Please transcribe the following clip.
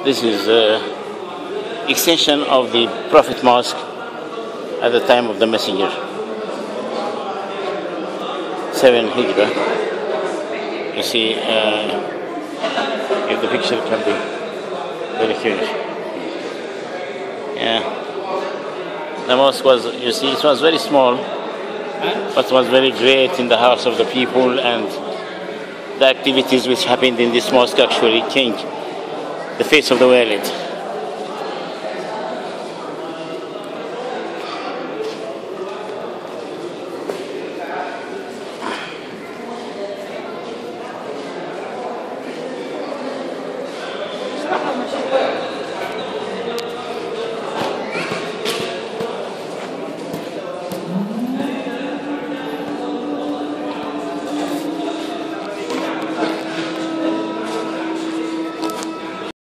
This is extension of the Prophet Mosque at the time of the Messenger. 7 Hijrah. You see, if the picture can be very clear. Yeah. The mosque was, you see, it was very small, but was very great in the hearts of the people, and the activities which happened in this mosque actually changed the face of the world.